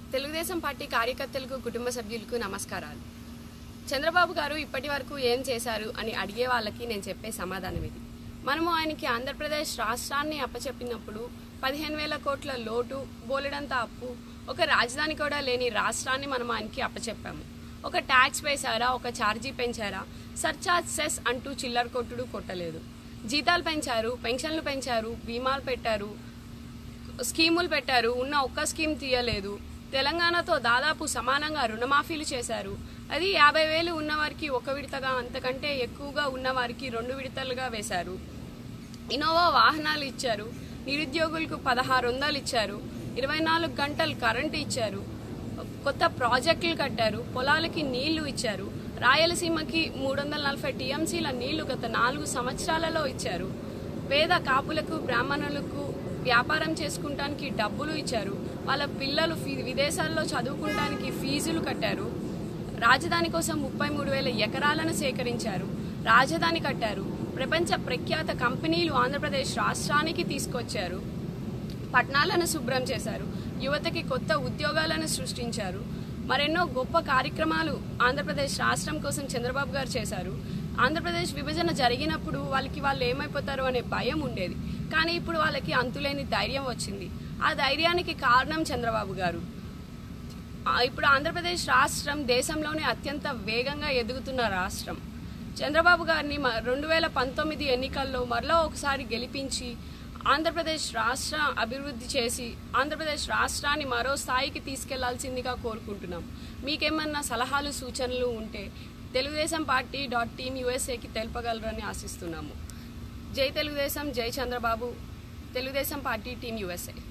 Telugu Desam party కార్యకర్తలకు కుటుంబ సభ్యులకు నమస్కారాలు. చంద్రబాబు గారు ఇప్పటి వరకు ఏం చేశారు అని అడిగే వాళ్ళకి నేను చెప్పే సమాధానం ఇది. మనము ఆయనకి ఆంధ్రప్రదేశ్ రాష్ట్రాన్ని అప్పచెప్పినప్పుడు 15,000 కోట్ల లోటు, బోలెడంత అప్పు, ఒక రాజధాని కూడా లేని రాష్ట్రాన్ని మనం ఆయనకి అప్పచెప్పాము. ఒక ట్యాక్స్ వేశారా, ఒక ఛార్జీ పెంచారా? సర్చార్జ్ సెస్ అంటూ చిల్లర కొట్టుడు కొట్టలేదు. జీతాలు పెంచారు, పెన్షన్లు పెంచారు, బీమాలు పెట్టారు, స్కీములు పెట్టారు. ఉన్న ఒక్క స్కీమ్ తీయలేదు. తెలంగాణతో దాదాపు సమానంగా రుణమాఫీలు చేశారు. అది 50,000 ఉన్నవారికి ఒక విడతగా, అంతకంటే ఎక్కువగా ఉన్నవారికి 2 విడతలుగా వేశారు. ఇన్నోవా వాహనాలు ఇచ్చారు. నిరుద్యోగులకు 1600 ఇచ్చారు. 24 గంటలు కరెంటు ఇచ్చారు. కొత్త ప్రాజెక్టులు కట్టారు. పొలాలకి నీళ్లు ఇచ్చారు. రాయలసీమకి 340 టీఎంసీల నీళ్లు గత 4 సంవత్సరాలలో ఇచ్చారు. పేద కాపులకు, బ్రాహ్మణులకు వ్యాపారం చేసుకుంటానికి డబ్బులు ఇచ్చారు. వాళ్ళ పిల్లలు విదేశాల్లో చదువుకుంటానికి ఫీజులు కట్టారు. రాజధాని కోసం 33,000 ఎకరాలను సేకరించారు. రాజధాని కట్టారు. ప్రపంచ ప్రఖ్యాత కంపెనీలు ఆంధ్రప్రదేశ్ రాష్ట్రానికి తీసుకొచ్చారు. పట్టణాలను శుభ్రం చేశారు. యువతకి కొత్త ఉద్యోగాలను సృష్టించారు. మరెన్నో గొప్ప కార్యక్రమాలు ఆంధ్రప్రదేశ్ రాష్ట్రం కోసం చంద్రబాబు గారు చేశారు. ఆంధ్రప్రదేశ్ విభజన జరిగినప్పుడు వాళ్ళు ఏమైపోతారు అనే భయం ఉండేది. కానీ ఇప్పుడు వాళ్ళకి అంతులేని ధైర్యం వచ్చింది. ఆ ధైర్యానికి కారణం చంద్రబాబు గారు. ఇప్పుడు ఆంధ్రప్రదేశ్ రాష్ట్రం దేశంలోనే అత్యంత వేగంగా ఎదుగుతున్న రాష్ట్రం. చంద్రబాబు గారిని 2019 ఎన్నికల్లో మరలా ఒకసారి గెలిపించి ఆంధ్రప్రదేశ్ రాష్ట్ర అభివృద్ధి చేసి ఆంధ్రప్రదేశ్ రాష్ట్రాన్ని మరో స్థాయికి తీసుకెళ్లాల్సిందిగా కోరుకుంటున్నాం. మీకేమన్నా సలహాలు, సూచనలు ఉంటే తెలుగుదేశం పార్టీ .teamusaకి తెలుపగలరని ఆశిస్తున్నాము. జై తెలుగుదేశం, జై Chandrababu. Telugu Desam party team USA.